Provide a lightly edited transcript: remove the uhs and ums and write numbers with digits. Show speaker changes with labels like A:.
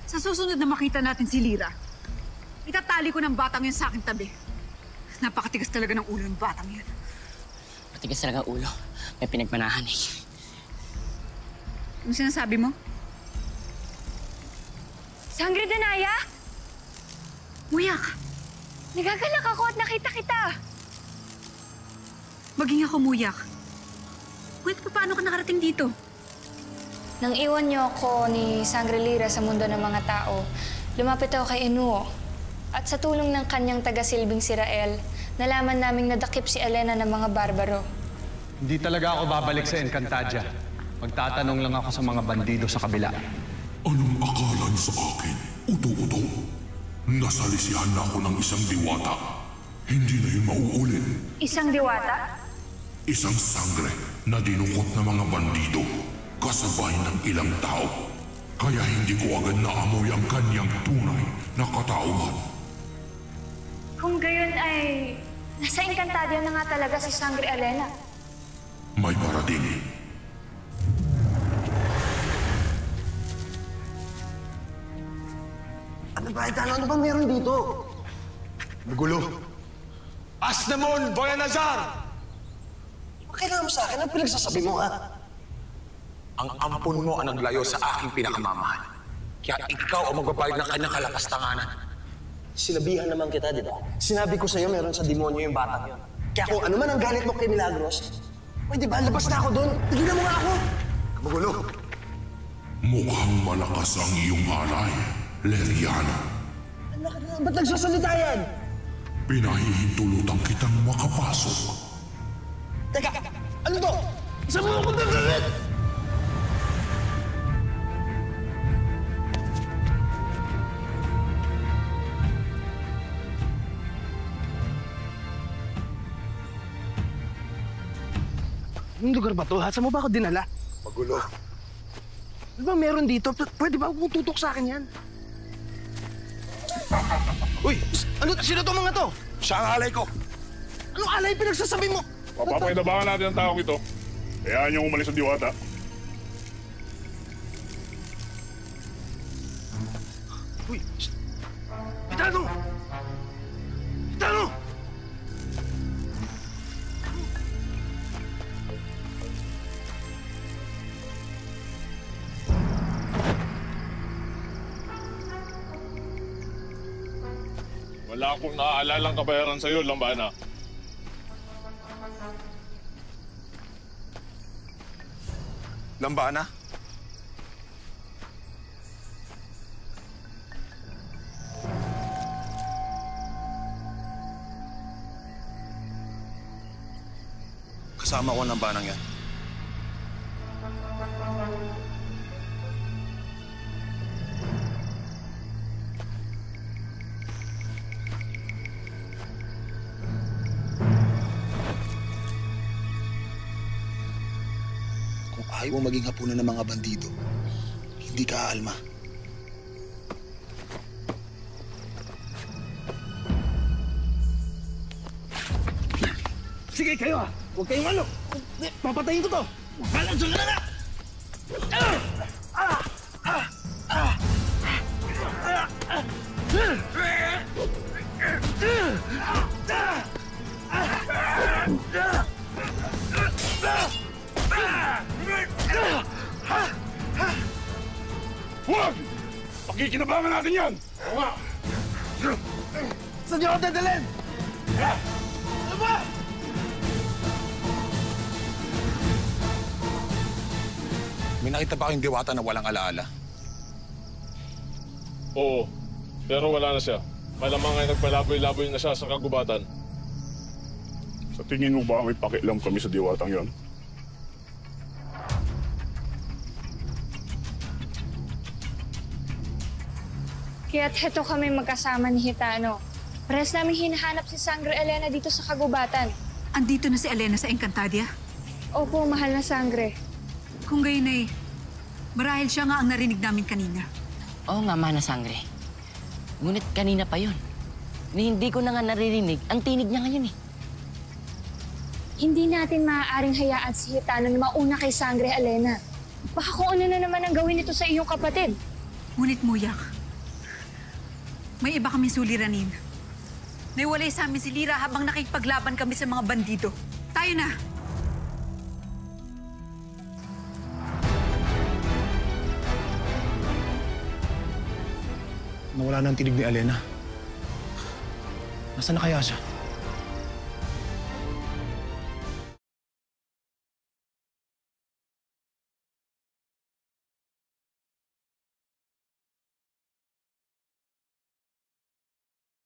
A: Sa susunod na makita natin si Lyra, itatali ko ng batang yun sa aking tabi. Napakatigas talaga ng ulo ng batang yun.
B: Matigas talaga ulo. May pinagmanahan eh.
A: Ano sinasabi mo?
C: Sangre Danaya?
A: Muyak!
C: Nagagalak ako at nakita kita.
A: Maging ako, Muyak. Kwento pa paano ka nakarating dito?
C: Nang iwan niyo ako ni Sangre Lyra sa mundo ng mga tao, lumapit ako kay Enuo. At sa tulong ng kanyang taga-silbing si Rael, nalaman naming nadakip si Elena ng mga barbaro.
D: Hindi talaga ako babalik sa Encantadia. Magtatanong lang ako sa mga bandido sa kabila.
E: Anong akala niyo sa akin? Uto-uto. Nasalisihan na ako ng isang diwata. Hindi na yun mauulit.
C: Isang diwata?
E: Isang sangre na dinukot ng mga bandido. Kasabay ng ilang tao. Kaya hindi ko agad naamoy ang kanyang tunay na katauhan.
C: Kung gayon ay nasa Encantadia na nga talaga si Sangre Elena.
E: May parating.
F: Ano ba meron dito?
D: Magulo. Asnamon, Boyanazar!
F: Kailangan mo sa akin, ang pinagsasabi mo, ha?
G: Ang ampon mo ang naglayo sa aking pinakamamahal. Kaya ikaw ang magbabayad ng kanyang kalapastanganan.
F: Sinabihan naman kita, di ba? Sinabi ko sa'yo meron sa demonyo yung batang yun. Kaya kung ano man ang galit mo kay Milagros, pwede ba, labas na ako doon. Tigilan mo nga ako.
D: Magulo.
E: Mukhang malakas ang iyong alay, Leriana.
F: Ba't nagsasalita yan?
E: Pinahihintulutan kitang makapasok.
F: Teka, ano to? Isa mo ako gagawin! Anong lugar ba to? Saan mo ba ako dinala?
D: Magulo.
F: Ano ba meron dito? Pwede ba kung tutok sa akin yan? Uy! Ano? Sino to mga to?
G: Siya ang alay ko.
F: Anong alay pinagsasabi mo?
H: Papapakinabangan natin ang taong ito. Hayaan niyong umalis ang diwata.
F: Uy! Itano! Itano!
H: Wala akong naaalalang kabayaran sa'yo, Lambana.
G: Lambana? Kasama ko ang lambanang yan.
I: Ayaw mo maging hapunan ng mga bandido. Hindi ka aalma.
F: Sige kayo, ha! Huwag kayong ano! Papatayin ko to! Balansan ka na nga!
H: Huwag! Pakikinabangan natin yan! Oo nga!
F: Saan niyo ako dadalhin? Ano ba?
G: May nakita ba kayong diwata na walang alaala?
H: Oo, pero wala na siya. Malamang ay nagpalaboy-laboy na siya sa kagubatan. Sa tingin mo ba may pakialam kami sa diwatang yon?
C: Kaya't heto kami magkasama ni Hitano. Parehas namin hinahanap si Sangre Elena dito sa kagubatan.
A: Andito na si Elena sa Encantadia?
C: Opo, mahal na Sangre.
A: Kung gayon ay, marahil siya nga ang narinig namin kanina.
B: Oo nga, Mana Sangre. Ngunit kanina pa yun. Ni hindi ko na nga naririnig ang tinig niya ngayon eh.
C: Hindi natin maaaring hayaan si Hitano na mauna kay Sangre Elena. Baka kung ano na naman ang gawin nito sa iyong kapatid.
A: Ngunit Muyak, May iba kaming suliranin. Naiwalay sa amin si Lira habang nakikipaglaban kami sa mga bandido. Tayo na!
I: Nawala na ang tinig ni Elena. Nasaan na kaya siya?